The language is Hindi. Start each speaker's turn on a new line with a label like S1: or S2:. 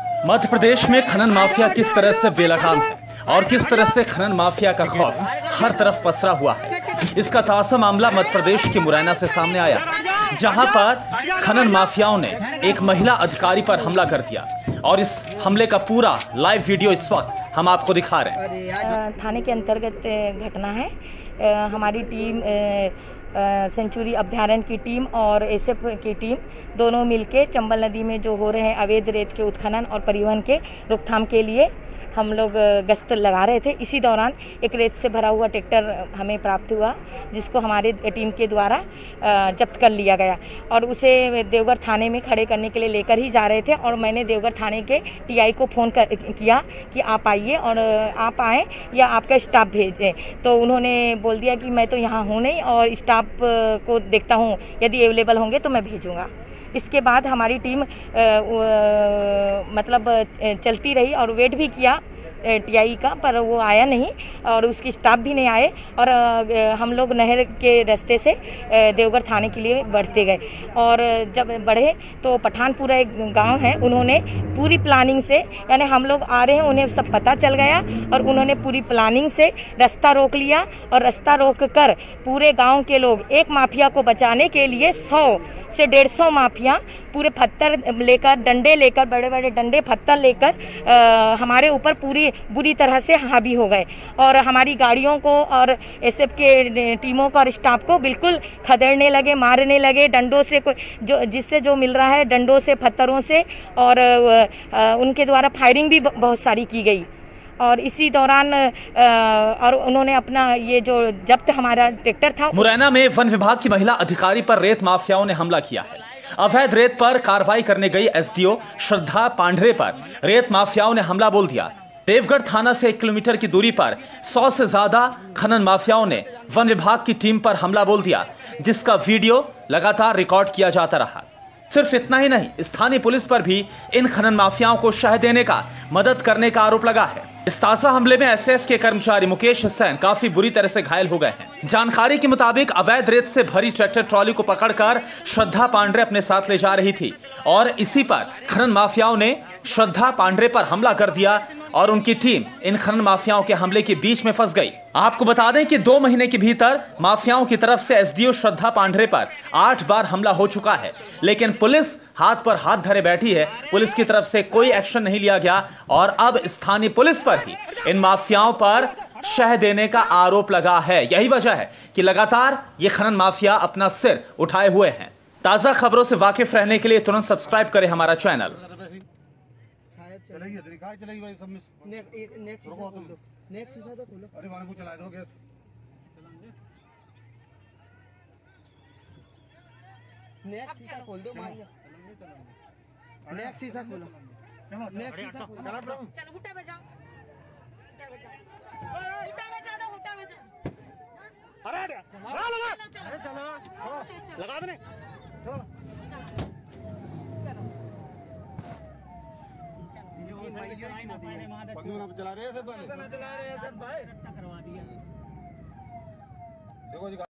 S1: मध्य प्रदेश में खनन माफिया किस तरह से बेलगाम है और किस तरह से खनन माफिया का खौफ हर तरफ पसरा हुआ है, इसका ताज़ा मामला मध्य प्रदेश के मुरैना से सामने आया, जहां पर खनन माफियाओं ने एक महिला अधिकारी पर हमला कर दिया और इस हमले का पूरा लाइव वीडियो इस वक्त हम आपको दिखा रहे हैं।
S2: थाने के अंतर्गत घटना है। हमारी टीम सेंचुरी अभ्यारण्य की टीम और एसएफ की टीम दोनों मिलके चंबल नदी में जो हो रहे हैं अवैध रेत के उत्खनन और परिवहन के रोकथाम के लिए हम लोग गश्त लगा रहे थे। इसी दौरान एक रेत से भरा हुआ ट्रैक्टर हमें प्राप्त हुआ, जिसको हमारे टीम के द्वारा जब्त कर लिया गया और उसे देवघर थाने में खड़े करने के लिए लेकर ही जा रहे थे। और मैंने देवघर थाने के टीआई को फ़ोन किया कि आप आइए और आप आएँ या आपका स्टाफ भेजें, तो उन्होंने बोल दिया कि मैं तो यहाँ हूँ नहीं और स्टाफ को देखता हूँ, यदि अवेलेबल होंगे तो मैं भेजूँगा। इसके बाद हमारी टीम मतलब चलती रही और वेट भी किया टीआई का, पर वो आया नहीं और उसकी स्टाफ भी नहीं आए और हम लोग नहर के रास्ते से देवघर थाने के लिए बढ़ते गए। और जब बढ़े तो पठानपुरा एक गांव है, उन्होंने पूरी प्लानिंग से, यानी हम लोग आ रहे हैं उन्हें सब पता चल गया और उन्होंने पूरी प्लानिंग से रास्ता रोक लिया और रास्ता रोक कर पूरे गाँव के लोग एक माफिया को बचाने के लिए 100 से 150 माफिया पूरे पत्थर लेकर, डंडे लेकर, बड़े बड़े डंडे पत्थर लेकर हमारे ऊपर पूरी बुरी तरह से हावी हो गए और हमारी गाड़ियों को और एसएफ के टीमों को और स्टाफ को बिल्कुल खदेड़ने लगे, मारने लगे डंडों से, जो जिससे जो मिल रहा है डंडों से, पत्थरों से, और उनके द्वारा फायरिंग भी बहुत सारी की गई। और इसी दौरान और उन्होंने अपना ये जो जब्त हमारा ट्रैक्टर था।
S1: मुरैना में वन विभाग की महिला अधिकारी पर रेत माफियाओं ने हमला किया है। अवैध रेत पर कार्रवाई करने गई एसडीओ श्रद्धा पांढरे पर रेत माफियाओं ने हमला बोल दिया। देवगढ़ थाना से 1 किलोमीटर की दूरी पर 100 से ज्यादा खनन माफियाओं ने वन विभाग की टीम पर हमला बोल दिया, जिसका वीडियो लगातार रिकॉर्ड किया जाता रहा। सिर्फ इतना ही नहीं, स्थानीय पुलिस पर भी इन खनन माफियाओं को शह देने का, मदद करने का आरोप लगा है। इस ताजा हमले में एसएफ के कर्मचारी मुकेश हुसैन काफी बुरी तरह से घायल हो गए हैं। जानकारी के मुताबिक अवैध रेत से भरी ट्रैक्टर ट्रॉली को पकड़कर श्रद्धा पांढरे अपने साथ ले जा रही थी और इसी पर खनन माफियाओं ने श्रद्धा पांढरे पर हमला कर दिया और उनकी टीम इन खनन माफियाओं के हमले के बीच में फंस गई। आपको बता दें कि 2 महीने के भीतर माफियाओं की तरफ से एसडीओ श्रद्धा पांढरे पर 8 बार हमला हो चुका है, लेकिन पुलिस हाथ पर हाथ धरे बैठी है। पुलिस की तरफ से कोई एक्शन नहीं लिया गया और अब स्थानीय पुलिस पर ही इन माफियाओं पर शह देने का आरोप लगा है। यही वजह है कि लगातार ये खनन माफिया अपना सिर उठाए हुए हैं। ताजा खबरों से वाकिफ रहने के लिए तुरंत सब्सक्राइब करें हमारा चैनल।
S3: चलेगी भाई सब में नेक्स्ट शीशा खोल दो, नेक्स्ट शीशा तो खोलो। अरे वहां को चला दो गैस, नेक्स्ट शीशा खोल दो, मारिए नेक्स्ट शीशा खोलो, नेक्स्ट शीशा खोलो।
S2: चलो हुटा बजाओ, हुटा बजाओ, हुटा बजा दो, हुटा बजा।
S3: अरे चलो लगा दे, चलो चला रहे हैं सब भाई, देखो जी।